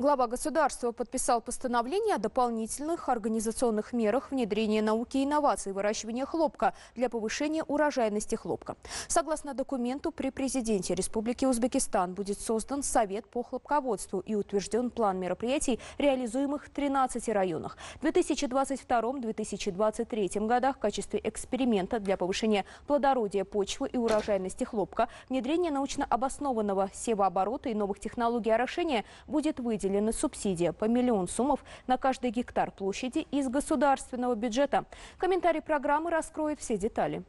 Глава государства подписал постановление о дополнительных организационных мерах внедрения науки и инноваций в выращивании хлопка для повышения урожайности хлопка. Согласно документу, при президенте Республики Узбекистан будет создан Совет по хлопководству и утвержден план мероприятий, реализуемых в 13 районах. В 2022-2023 годах в качестве эксперимента для повышения плодородия почвы и урожайности хлопка, внедрение научно обоснованного севооборота и новых технологий орошения будет выделена субсидия по 1 миллион сомов на каждый гектар площади из государственного бюджета. Комментарий программы раскроет все детали.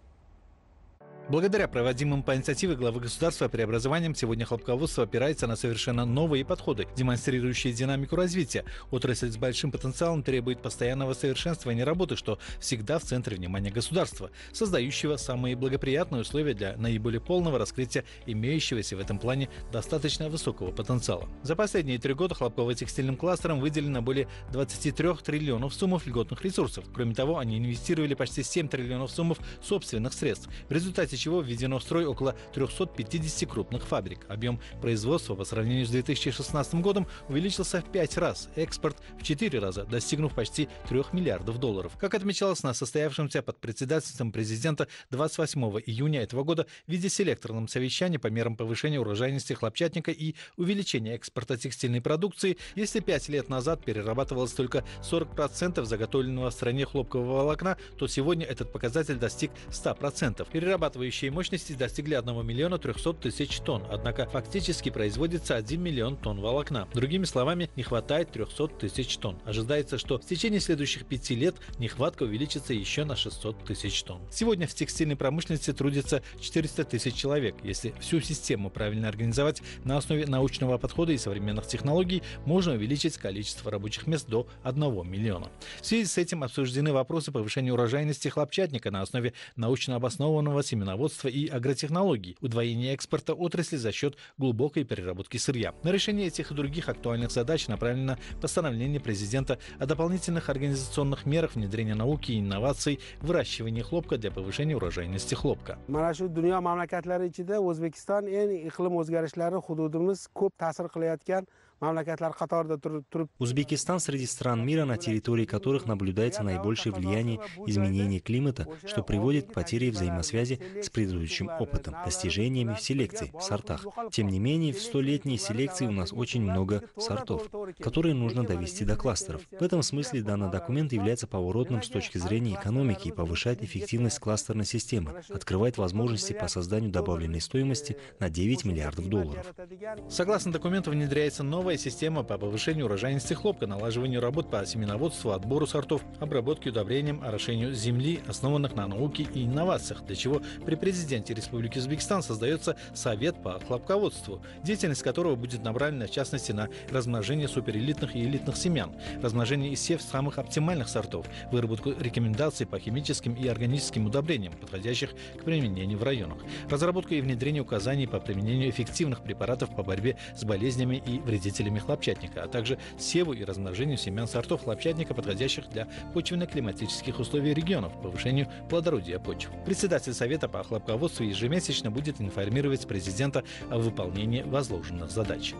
Благодаря проводимым по инициативе главы государства преобразованиям сегодня хлопководство опирается на совершенно новые подходы, демонстрирующие динамику развития. Отрасль с большим потенциалом требует постоянного совершенствования работы, что всегда в центре внимания государства, создающего самые благоприятные условия для наиболее полного раскрытия имеющегося в этом плане достаточно высокого потенциала. За последние 3 года хлопково-текстильным кластерам выделено более 23 триллионов сомов льготных ресурсов. Кроме того, они инвестировали почти 7 триллионов сомов собственных средств, в результате чего введено в строй около 350 крупных фабрик. Объем производства по сравнению с 2016 годом увеличился в 5 раз, экспорт в 4 раза, достигнув почти 3 миллиардов долларов. Как отмечалось на состоявшемся под председательством президента 28 июня этого года в виде селекторном совещании по мерам повышения урожайности хлопчатника и увеличения экспорта текстильной продукции, если 5 лет назад перерабатывалось только 40% заготовленного в стране хлопкового волокна, то сегодня этот показатель достиг 100%. Перерабатывающие мощности достигли 1 миллиона 300 тысяч тонн, однако фактически производится 1 миллион тонн волокна. Другими словами, не хватает 300 тысяч тонн. Ожидается, что в течение следующих 5 лет нехватка увеличится еще на 600 тысяч тонн. Сегодня в текстильной промышленности трудится 400 тысяч человек. Если всю систему правильно организовать на основе научного подхода и современных технологий, можно увеличить количество рабочих мест до 1 миллиона. В связи с этим обсуждены вопросы повышения урожайности хлопчатника на основе научно обоснованного семеноводства и агротехнологий, удвоения экспорта отрасли за счет глубокой переработки сырья. На решение этих и других актуальных задач направлено постановление президента о дополнительных организационных мерах внедрения науки и инноваций в выращивании хлопка для повышения урожайности хлопка. Узбекистан среди стран мира, на территории которых наблюдается наибольшее влияние изменений климата, что приводит к потере взаимосвязи с предыдущим опытом, достижениями в селекции, в сортах. Тем не менее, в 100-летней селекции у нас очень много сортов, которые нужно довести до кластеров. В этом смысле данный документ является поворотным с точки зрения экономики и повышает эффективность кластерной системы, открывает возможности по созданию добавленной стоимости на 9 миллиардов долларов. Согласно документу, внедряется новая система по повышению урожайности хлопка, налаживанию работ по семеноводству, отбору сортов, обработке, удобрениям, орошению земли, основанных на науке и инновациях, для чего при президенте Республики Узбекистан создается Совет по хлопководству, деятельность которого будет направлена в частности на размножение суперэлитных и элитных семян, размножение и сев самых оптимальных сортов, выработку рекомендаций по химическим и органическим удобрениям, подходящих к применению в районах, разработку и внедрение указаний по применению эффективных препаратов по борьбе с болезнями и вредителями хлопчатника, а также севу и размножению семян сортов хлопчатника, подходящих для почвенно-климатических условий регионов, повышению плодородия почв. Председатель Совета по хлопководству ежемесячно будет информировать президента о выполнении возложенных задач.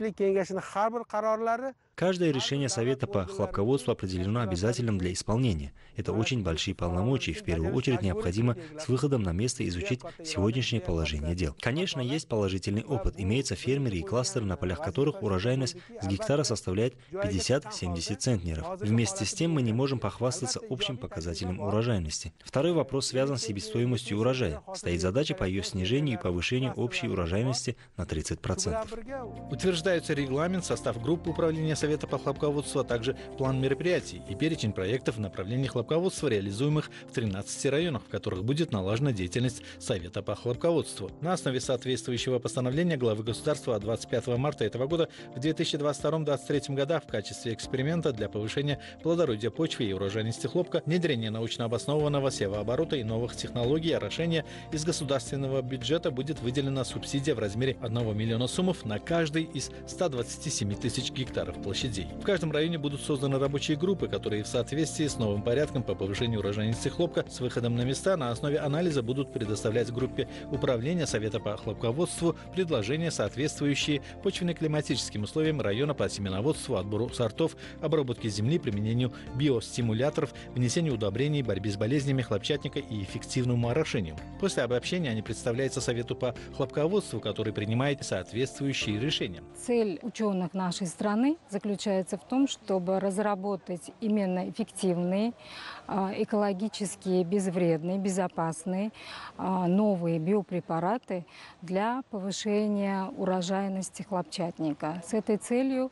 Каждое решение Совета по хлопководству определено обязательным для исполнения. Это очень большие полномочия, в первую очередь необходимо с выходом на место изучить сегодняшнее положение дел. Конечно, есть положительный опыт. Имеются фермеры и кластеры, на полях которых урожайность с гектара составляет 50-70 центнеров. Вместе с тем мы не можем похвастаться общим показателем урожайности. Второй вопрос связан с себестоимостью урожая. Стоит задача по ее снижению и повышению общей урожайности на 30%. Утверждаются регламент, состав группы управления Совета по хлопководству, а также план мероприятий и перечень проектов в направлении хлопководства, реализуемых в 13 районах, в которых будет налажена деятельность Совета по хлопководству. На основе соответствующего постановления главы государства от 25 марта этого года в 2022-2023 годах в качестве эксперимента для повышения плодородия почвы и урожайности хлопка, внедрения научно обоснованного севооборота и новых технологий орошения из государственного бюджета будет выделена субсидия в размере 1 миллиона сомов на каждый из 127 тысяч гектаров площади площадей. В каждом районе будут созданы рабочие группы, которые в соответствии с новым порядком по повышению урожайности хлопка с выходом на места на основе анализа будут предоставлять группе управления Совета по хлопководству предложения, соответствующие почвенно-климатическим условиям района по семеноводству, отбору сортов, обработке земли, применению биостимуляторов, внесению удобрений, борьбе с болезнями хлопчатника и эффективному орошению. После обобщения они представляются Совету по хлопководству, который принимает соответствующие решения. Цель ученых нашей страны заключается в том, чтобы разработать именно эффективные, экологически безвредные, безопасные новые биопрепараты для повышения урожайности хлопчатника. С этой целью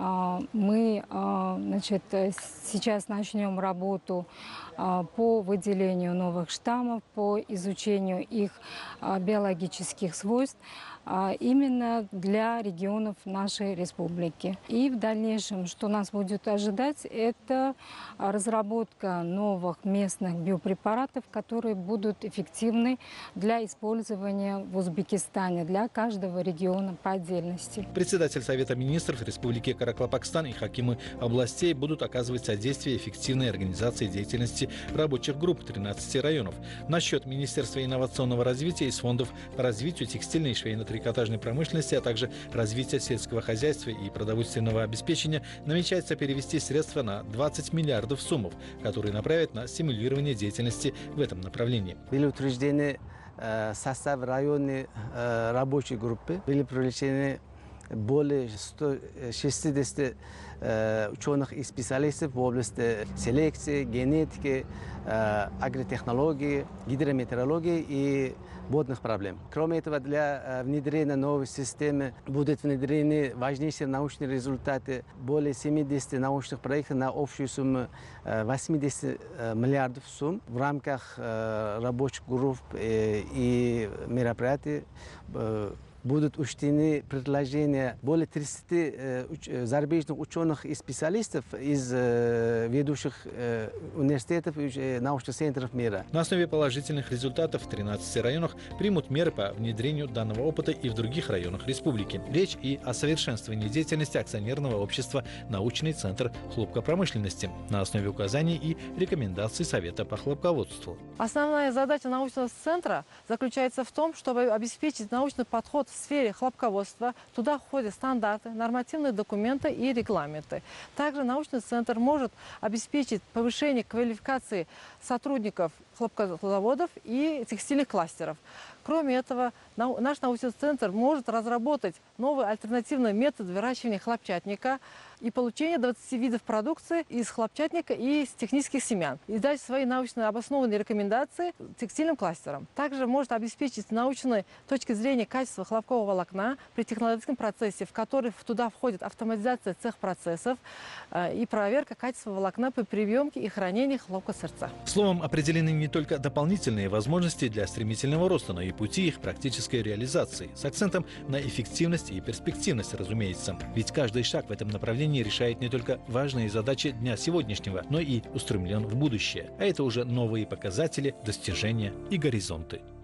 мы сейчас начнем работу по выделению новых штаммов, по изучению их биологических свойств именно для регионов нашей республики. И в дальнейшем, что нас будет ожидать, это разработка новых местных биопрепаратов, которые будут эффективны для использования в Узбекистане, для каждого региона по отдельности. Председатель Совета министров Республики Караклапакстан и хакимы областей будут оказывать содействие эффективной организации деятельности рабочих групп 13 районов. На счет Министерства инновационного развития из фондов по развитию текстильной и швейно-трикотажной промышленности, а также развития сельского хозяйства и продовольственного обеспечения намечается перевести средства на 20 миллиардов сомов, которые направят на стимулирование деятельности в этом направлении. Были утверждены состав районной рабочей группы, были привлечены более 160 ученых и специалистов в области селекции, генетики, агротехнологии, гидрометеорологии и водных проблем. Кроме этого, для внедрения новой системы будут внедрены важнейшие научные результаты, более 70 научных проектов на общую сумму 80 миллиардов сумм. В рамках рабочих групп и мероприятий будут учтены предложения более 30 зарубежных ученых и специалистов из ведущих университетов и научных центров мира. На основе положительных результатов в 13 районах примут меры по внедрению данного опыта и в других районах республики. Речь и о совершенствовании деятельности акционерного общества «Научный центр хлопкопромышленности» на основе указаний и рекомендаций Совета по хлопководству. Основная задача научного центра заключается в том, чтобы обеспечить научный подход в сфере хлопководства. Туда входят стандарты, нормативные документы и регламенты. Также научный центр может обеспечить повышение квалификации сотрудников хлопководов и текстильных кластеров. Кроме этого, наш научный центр может разработать новые альтернативные методы выращивания хлопчатника и получения 20 видов продукции из хлопчатника и из технических семян. И дать свои научно обоснованные рекомендации текстильным кластерам. Также может обеспечить с научной точки зрения качество хлопкового волокна при технологическом процессе, в который туда входит автоматизация цех-процессов и проверка качества волокна при приемке и хранении хлопкосырца. Словом, определены не только дополнительные возможности для стремительного роста, но и пути их практической реализации, с акцентом на эффективность и перспективность, разумеется. Ведь каждый шаг в этом направлении решает не только важные задачи дня сегодняшнего, но и устремлен в будущее. А это уже новые показатели, достижения и горизонты.